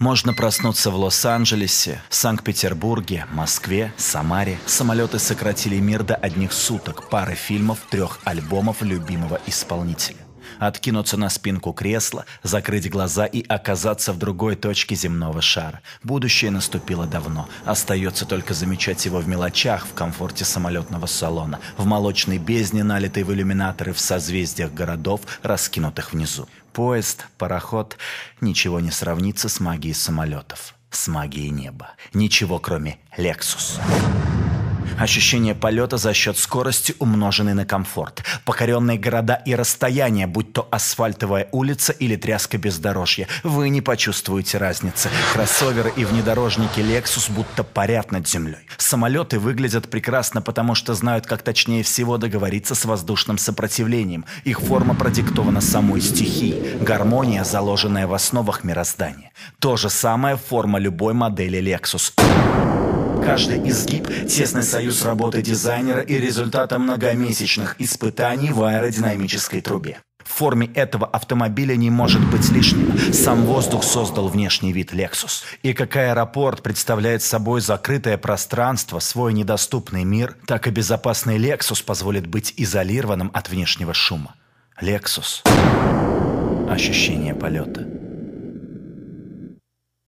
Можно проснуться в Лос-Анджелесе, Санкт-Петербурге, Москве, Самаре. Самолеты сократили мир до одних суток, пары фильмов, 3 альбомов любимого исполнителя. Откинуться на спинку кресла, закрыть глаза и оказаться в другой точке земного шара. Будущее наступило давно. Остается только замечать его в мелочах, в комфорте самолетного салона, в молочной бездне, налитой в иллюминаторы, в созвездиях городов, раскинутых внизу. Поезд, пароход – ничего не сравнится с магией самолетов, с магией неба. Ничего, кроме Lexus. Ощущение полета за счет скорости, умноженной на комфорт. Покоренные города и расстояния, будь то асфальтовая улица или тряска бездорожья. Вы не почувствуете разницы. Кроссоверы и внедорожники Lexus будто парят над землей. Самолеты выглядят прекрасно, потому что знают, как точнее всего договориться с воздушным сопротивлением. Их форма продиктована самой стихией. Гармония, заложенная в основах мироздания. То же самое форма любой модели Lexus. Каждый изгиб – тесный союз работы дизайнера и результата многомесячных испытаний в аэродинамической трубе. В форме этого автомобиля не может быть лишнего. Сам воздух создал внешний вид Lexus. И как аэропорт представляет собой закрытое пространство, свой недоступный мир, так и безопасный Lexus позволит быть изолированным от внешнего шума. Lexus – ощущение полета.